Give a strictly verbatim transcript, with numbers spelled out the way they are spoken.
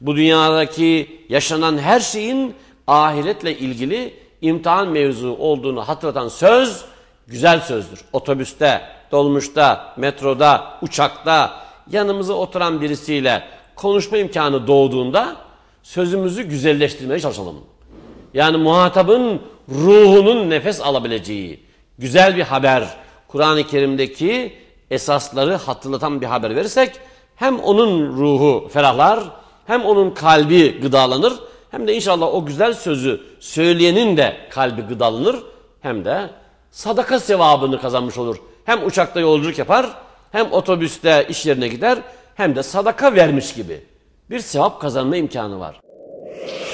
Bu dünyadaki yaşanan her şeyin ahiretle ilgili imtihan mevzu olduğunu hatırlatan söz güzel sözdür. Otobüste, dolmuşta, metroda, uçakta yanımıza oturan birisiyle konuşma imkanı doğduğunda sözümüzü güzelleştirmeye çalışalım. Yani muhatabın ruhunun nefes alabileceği güzel bir haber, Kur'an-ı Kerim'deki esasları hatırlatan bir haber verirsek hem onun ruhu ferahlar, hem onun kalbi gıdalanır, hem de inşallah o güzel sözü söyleyenin de kalbi gıdalanır, hem de sadaka sevabını kazanmış olur. Hem uçakta yolculuk yapar, hem otobüste iş yerine gider, hem de sadaka vermiş gibi bir sevap kazanma imkanı var.